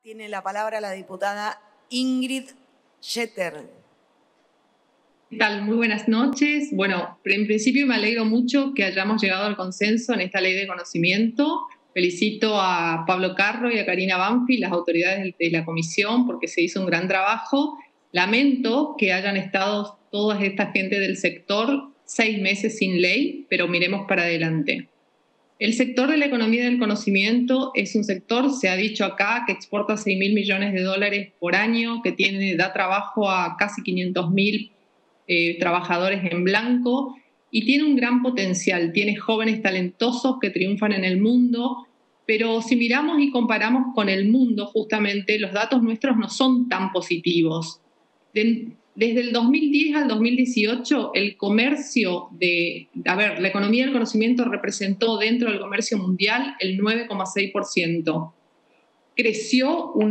Tiene la palabra la diputada Ingrid Jeter. ¿Qué tal? Muy buenas noches. Bueno, en principio me alegro mucho que hayamos llegado al consenso en esta ley de conocimiento. Felicito a Pablo Carro y a Karina Banfi, las autoridades de la comisión, porque se hizo un gran trabajo. Lamento que hayan estado toda esta gente del sector 6 meses sin ley, pero miremos para adelante. El sector de la economía del conocimiento es un sector, se ha dicho acá, que exporta $6.000 millones por año, que da trabajo a casi 500.000 trabajadores en blanco y tiene un gran potencial, tiene jóvenes talentosos que triunfan en el mundo, pero si miramos y comparamos con el mundo, justamente los datos nuestros no son tan positivos. Desde el 2010 al 2018, el comercio la economía del conocimiento representó dentro del comercio mundial el 9,6%. Creció un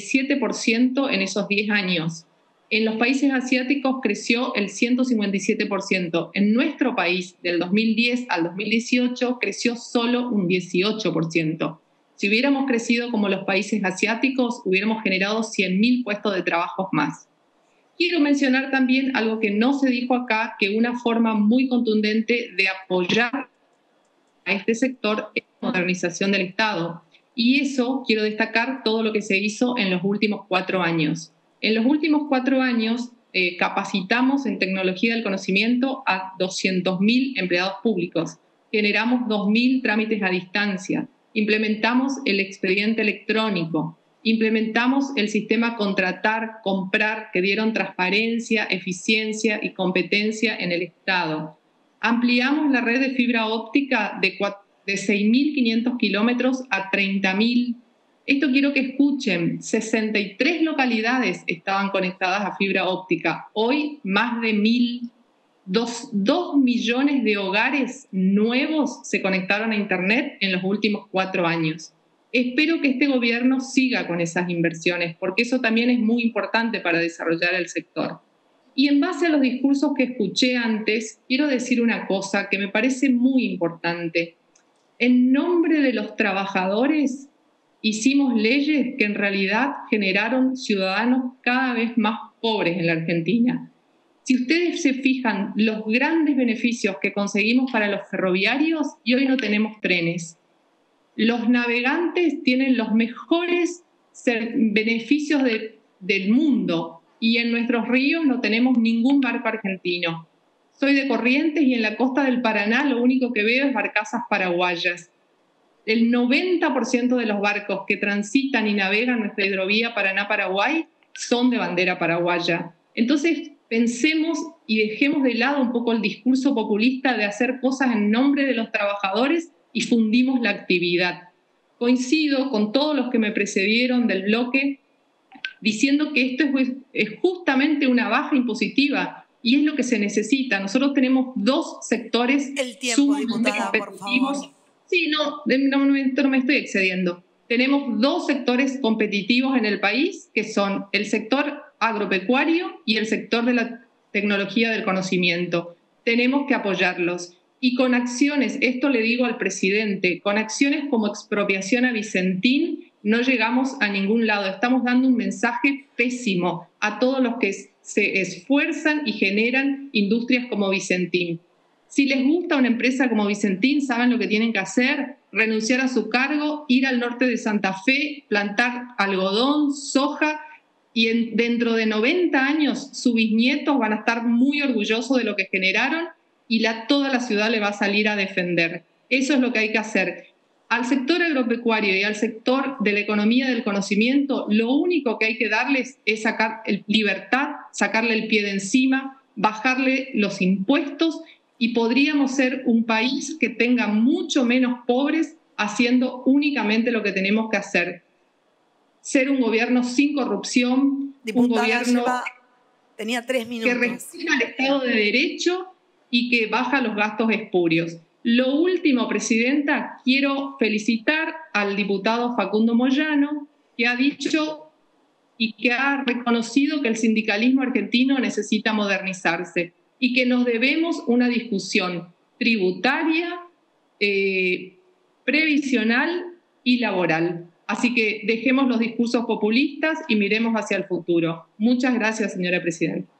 97% en esos 10 años. En los países asiáticos creció el 157%. En nuestro país, del 2010 al 2018, creció solo un 18%. Si hubiéramos crecido como los países asiáticos, hubiéramos generado 100.000 puestos de trabajo más. Quiero mencionar también algo que no se dijo acá, que una forma muy contundente de apoyar a este sector es la modernización del Estado. Y eso quiero destacar todo lo que se hizo en los últimos 4 años. En los últimos 4 años capacitamos en tecnología del conocimiento a 200.000 empleados públicos, generamos 2.000 trámites a distancia, implementamos el expediente electrónico, implementamos el sistema contratar, comprar, que dieron transparencia, eficiencia y competencia en el Estado. Ampliamos la red de fibra óptica de 6.500 kilómetros a 30.000. Esto quiero que escuchen, 63 localidades estaban conectadas a fibra óptica. Hoy más de 2 millones de hogares nuevos se conectaron a Internet en los últimos 4 años. Espero que este gobierno siga con esas inversiones, porque eso también es muy importante para desarrollar el sector. Y en base a los discursos que escuché antes, quiero decir una cosa que me parece muy importante. En nombre de los trabajadores, hicimos leyes que en realidad generaron ciudadanos cada vez más pobres en la Argentina. Si ustedes se fijan, los grandes beneficios que conseguimos para los ferroviarios, y hoy no tenemos trenes. Los navegantes tienen los mejores beneficios del mundo y en nuestros ríos no tenemos ningún barco argentino. Soy de Corrientes y en la costa del Paraná lo único que veo es barcazas paraguayas. El 90% de los barcos que transitan y navegan nuestra hidrovía Paraná-Paraguay son de bandera paraguaya. Entonces, pensemos y dejemos de lado un poco el discurso populista de hacer cosas en nombre de los trabajadores y fundimos la actividad. Coincido con todos los que me precedieron del bloque diciendo que esto es justamente una baja impositiva y es lo que se necesita. Nosotros tenemos 2 sectores sumamente competitivos. Sí, no me estoy excediendo. Tenemos 2 sectores competitivos en el país, que son el sector agropecuario y el sector de la tecnología del conocimiento. Tenemos que apoyarlos. Y con acciones, esto le digo al presidente, con acciones como expropiación a Vicentín, no llegamos a ningún lado. Estamos dando un mensaje pésimo a todos los que se esfuerzan y generan industrias como Vicentín. Si les gusta una empresa como Vicentín, saben lo que tienen que hacer: renunciar a su cargo, ir al norte de Santa Fe, plantar algodón, soja, y dentro de 90 años sus bisnietos van a estar muy orgullosos de lo que generaron y toda la ciudad le va a salir a defender. Eso es lo que hay que hacer. Al sector agropecuario y al sector de la economía del conocimiento, lo único que hay que darles es sacar libertad, sacarle el pie de encima, bajarle los impuestos, y podríamos ser un país que tenga mucho menos pobres haciendo únicamente lo que tenemos que hacer. Ser un gobierno sin corrupción, Diputada, un gobierno tenía 3 minutos. Que respeta el Estado de Derecho y que baja los gastos espurios. Lo último, Presidenta, quiero felicitar al diputado Facundo Moyano, que ha dicho y que ha reconocido que el sindicalismo argentino necesita modernizarse y que nos debemos una discusión tributaria, previsional y laboral. Así que dejemos los discursos populistas y miremos hacia el futuro. Muchas gracias, señora presidenta.